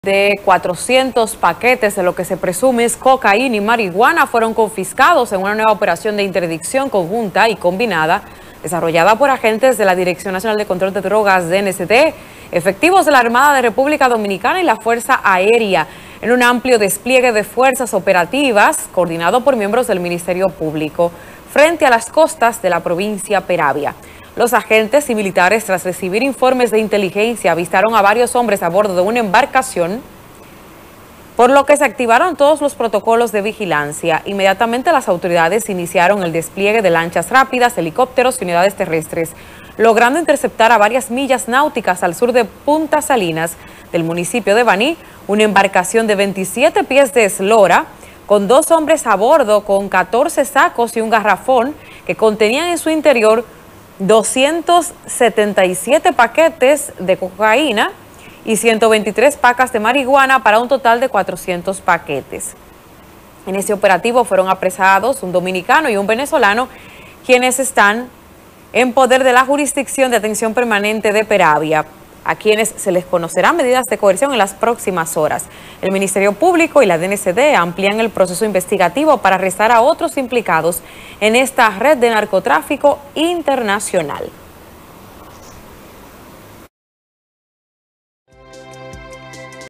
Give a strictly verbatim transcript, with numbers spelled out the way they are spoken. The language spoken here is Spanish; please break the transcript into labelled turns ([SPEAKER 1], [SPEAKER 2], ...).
[SPEAKER 1] de cuatrocientos paquetes de lo que se presume es cocaína y marihuana fueron confiscados en una nueva operación de interdicción conjunta y combinada desarrollada por agentes de la Dirección Nacional de Control de Drogas, D N C D, efectivos de la Armada de República Dominicana y la Fuerza Aérea, en un amplio despliegue de fuerzas operativas coordinado por miembros del Ministerio Público frente a las costas de la provincia Peravia. Los agentes y militares, tras recibir informes de inteligencia, avistaron a varios hombres a bordo de una embarcación, por lo que se activaron todos los protocolos de vigilancia. Inmediatamente las autoridades iniciaron el despliegue de lanchas rápidas, helicópteros y unidades terrestres, logrando interceptar a varias millas náuticas al sur de Punta Salinas, del municipio de Baní, una embarcación de veintisiete pies de eslora, con dos hombres a bordo con catorce sacos y un garrafón que contenían en su interior doscientos setenta y siete paquetes de cocaína y ciento veintitrés pacas de marihuana para un total de cuatrocientos paquetes. En ese operativo fueron apresados un dominicano y un venezolano, quienes están en poder de la Jurisdicción de Atención Permanente de Peravia, a quienes se les conocerán medidas de coerción en las próximas horas. El Ministerio Público y la D N C D amplían el proceso investigativo para arrestar a otros implicados en esta red de narcotráfico internacional.